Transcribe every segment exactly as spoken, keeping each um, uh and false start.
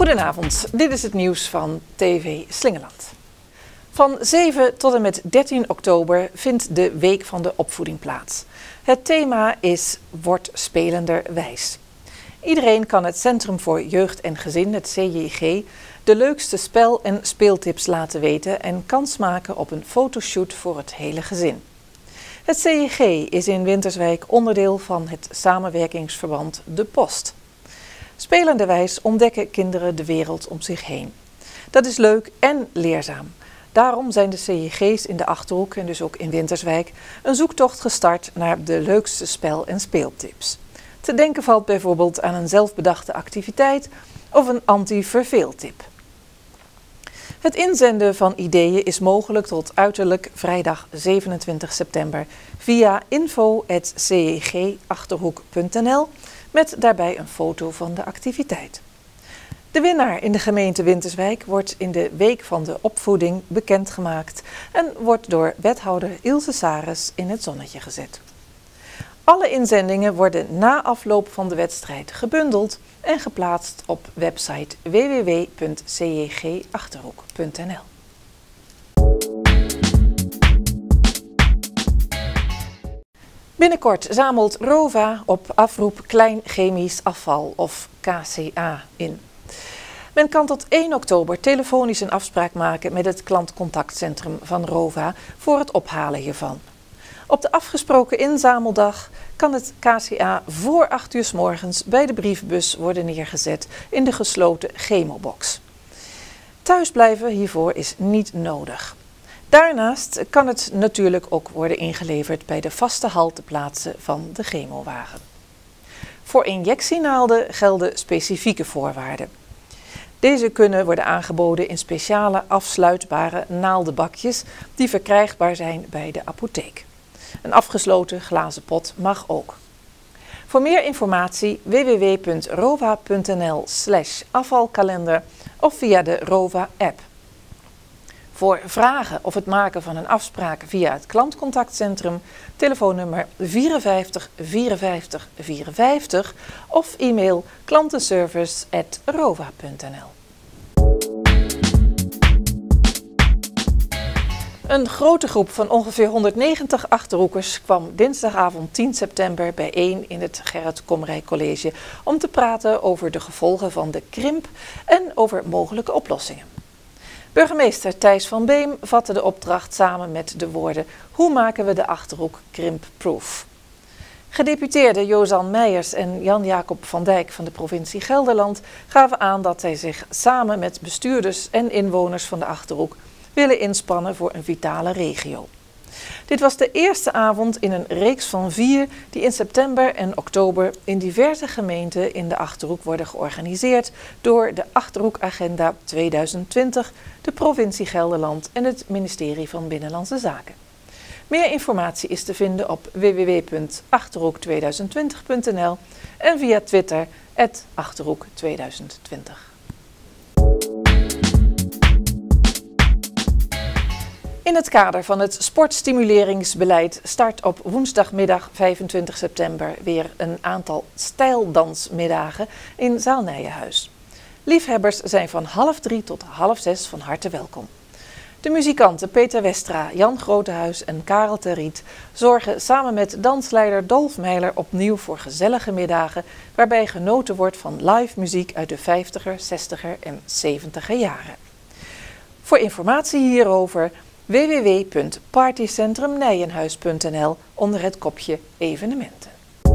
Goedenavond, dit is het nieuws van T V Slingeland. Van zeven tot en met dertien oktober vindt de Week van de Opvoeding plaats. Het thema is Word spelenderwijs. Iedereen kan het Centrum voor Jeugd en Gezin, het C J G, de leukste spel- en speeltips laten weten en kans maken op een fotoshoot voor het hele gezin. Het C J G is in Winterswijk onderdeel van het samenwerkingsverband De Post. Spelenderwijs ontdekken kinderen de wereld om zich heen. Dat is leuk en leerzaam. Daarom zijn de C J G's in de Achterhoek en dus ook in Winterswijk een zoektocht gestart naar de leukste spel- en speeltips. Te denken valt bijvoorbeeld aan een zelfbedachte activiteit of een anti-verveeltip. Het inzenden van ideeën is mogelijk tot uiterlijk vrijdag zevenentwintig september via info at c j g achterhoek punt n l met daarbij een foto van de activiteit. De winnaar in de gemeente Winterswijk wordt in de Week van de Opvoeding bekendgemaakt en wordt door wethouder Ilse Sares in het zonnetje gezet. Alle inzendingen worden na afloop van de wedstrijd gebundeld en geplaatst op website w w w punt c j g achterhoek punt n l. Binnenkort zamelt ROVA op afroep klein chemisch afval of K C A in. Men kan tot één oktober telefonisch een afspraak maken met het klantcontactcentrum van ROVA voor het ophalen hiervan. Op de afgesproken inzameldag kan het K C A voor acht uur 's morgens bij de brievenbus worden neergezet in de gesloten chemobox. Thuisblijven hiervoor is niet nodig. Daarnaast kan het natuurlijk ook worden ingeleverd bij de vaste halteplaatsen van de chemowagen. Voor injectienaalden gelden specifieke voorwaarden. Deze kunnen worden aangeboden in speciale afsluitbare naaldenbakjes die verkrijgbaar zijn bij de apotheek. Een afgesloten glazen pot mag ook. Voor meer informatie w w w punt rova punt n l slash afvalkalender of via de ROVA-app. Voor vragen of het maken van een afspraak via het klantcontactcentrum, telefoonnummer vierenvijftig vierenvijftig vierenvijftig of e-mail klantenservice at rova punt n l. Een grote groep van ongeveer honderdnegentig Achterhoekers kwam dinsdagavond tien september bijeen in het Gerrit Komrij College om te praten over de gevolgen van de krimp en over mogelijke oplossingen. Burgemeester Thijs van Beem vatte de opdracht samen met de woorden: hoe maken we de Achterhoek krimpproof? Gedeputeerden Jozan Meijers en Jan-Jacob van Dijk van de provincie Gelderland gaven aan dat zij zich samen met bestuurders en inwoners van de Achterhoek willen inspannen voor een vitale regio. Dit was de eerste avond in een reeks van vier die in september en oktober in diverse gemeenten in de Achterhoek worden georganiseerd door de Achterhoek Agenda tweeduizend twintig, de provincie Gelderland en het ministerie van Binnenlandse Zaken. Meer informatie is te vinden op w w w punt achterhoek tweeduizend twintig punt n l en via Twitter at achterhoek tweeduizend twintig. In het kader van het sportstimuleringsbeleid start op woensdagmiddag vijfentwintig september weer een aantal stijldansmiddagen in Zaal Nijenhuis. Liefhebbers zijn van half drie tot half zes van harte welkom. De muzikanten Peter Westra, Jan Grotehuis en Karel Terriet zorgen samen met dansleider Dolf Meijer opnieuw voor gezellige middagen waarbij genoten wordt van live muziek uit de vijftiger, zestiger en zeventiger jaren. Voor informatie hierover w w w punt partycentrum nijenhuis punt n l onder het kopje evenementen.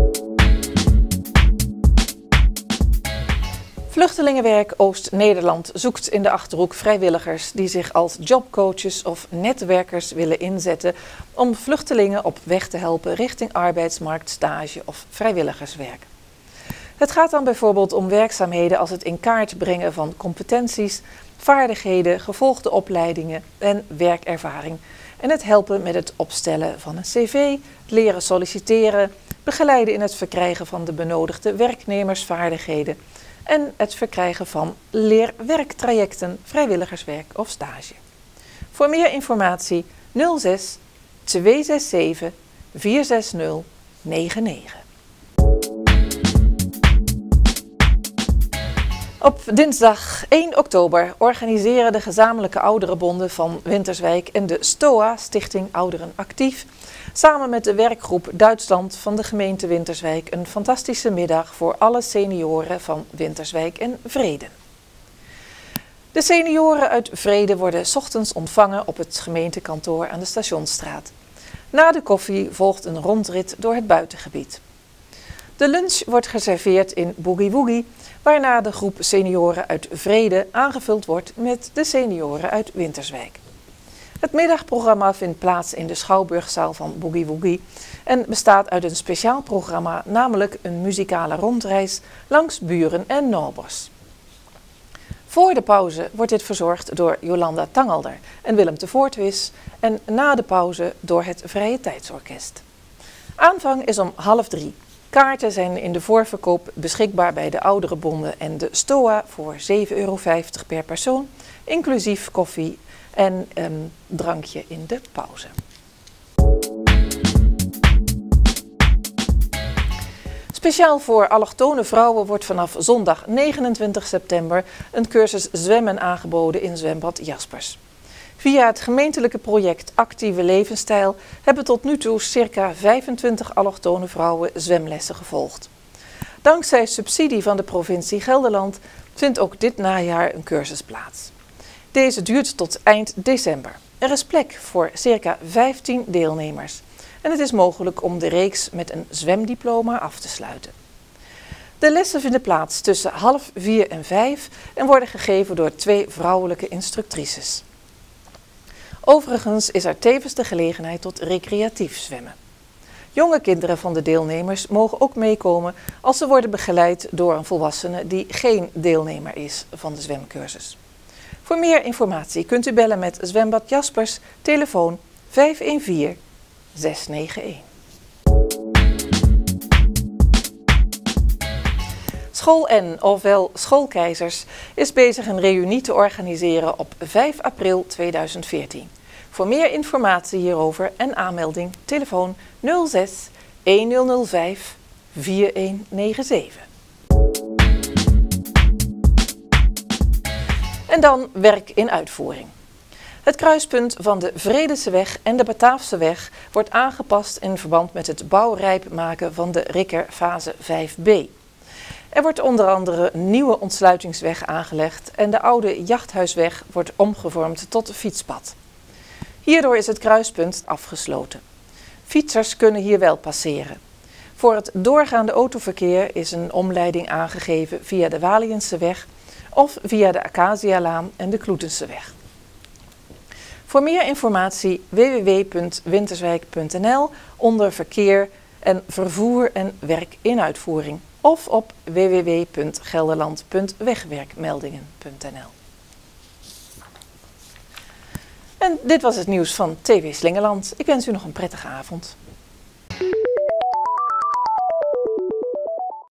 Vluchtelingenwerk Oost-Nederland zoekt in de Achterhoek vrijwilligers die zich als jobcoaches of netwerkers willen inzetten om vluchtelingen op weg te helpen richting arbeidsmarkt, stage of vrijwilligerswerk. Het gaat dan bijvoorbeeld om werkzaamheden als het in kaart brengen van competenties, vaardigheden, gevolgde opleidingen en werkervaring en het helpen met het opstellen van een cv, leren solliciteren, begeleiden in het verkrijgen van de benodigde werknemersvaardigheden en het verkrijgen van leerwerktrajecten, vrijwilligerswerk of stage. Voor meer informatie nul zes twee zes zeven vier zes nul negen negen. Op dinsdag één oktober organiseren de gezamenlijke ouderenbonden van Winterswijk en de STOA, Stichting Ouderen Actief, samen met de werkgroep Duitsland van de gemeente Winterswijk een fantastische middag voor alle senioren van Winterswijk en Vreden. De senioren uit Vreden worden 's ochtends ontvangen op het gemeentekantoor aan de Stationsstraat. Na de koffie volgt een rondrit door het buitengebied. De lunch wordt geserveerd in Boogie Woogie, waarna de groep senioren uit Vreden aangevuld wordt met de senioren uit Winterswijk. Het middagprogramma vindt plaats in de Schouwburgzaal van Boogie Woogie en bestaat uit een speciaal programma, namelijk een muzikale rondreis langs buren en nobers. Voor de pauze wordt dit verzorgd door Jolanda Tangelder en Willem de Voortwis en na de pauze door het Vrije Tijdsorkest. Aanvang is om half drie. Kaarten zijn in de voorverkoop beschikbaar bij de ouderenbonden en de STOA voor zeven euro vijftig per persoon, inclusief koffie en een drankje in de pauze. Speciaal voor allochtone vrouwen wordt vanaf zondag negenentwintig september een cursus zwemmen aangeboden in zwembad Jaspers. Via het gemeentelijke project Actieve Levensstijl hebben tot nu toe circa vijfentwintig allochtone vrouwen zwemlessen gevolgd. Dankzij subsidie van de provincie Gelderland vindt ook dit najaar een cursus plaats. Deze duurt tot eind december. Er is plek voor circa vijftien deelnemers en het is mogelijk om de reeks met een zwemdiploma af te sluiten. De lessen vinden plaats tussen half vier en vijf en worden gegeven door twee vrouwelijke instructrices. Overigens is er tevens de gelegenheid tot recreatief zwemmen. Jonge kinderen van de deelnemers mogen ook meekomen als ze worden begeleid door een volwassene die geen deelnemer is van de zwemcursus. Voor meer informatie kunt u bellen met Zwembad Jaspers, telefoon vijf een vier zes negen een. School N, ofwel Schoolkeizers, is bezig een reunie te organiseren op vijf april tweeduizend veertien. Voor meer informatie hierover en aanmelding telefoon nul zes een nul nul vijf vier een negen zeven. En dan werk in uitvoering. Het kruispunt van de Vredeseweg en de Bataafseweg wordt aangepast in verband met het bouwrijp maken van de Rikker fase vijf b. Er wordt onder andere een nieuwe ontsluitingsweg aangelegd en de oude Jachthuisweg wordt omgevormd tot fietspad. Hierdoor is het kruispunt afgesloten. Fietsers kunnen hier wel passeren. Voor het doorgaande autoverkeer is een omleiding aangegeven via de Walienseweg of via de Acacialaan en de Kloetenseweg. Voor meer informatie w w w punt winterswijk punt n l onder verkeer en vervoer en werk in uitvoering of op w w w punt gelderland punt wegwerkmeldingen punt n l. En dit was het nieuws van T V Slingeland. Ik wens u nog een prettige avond.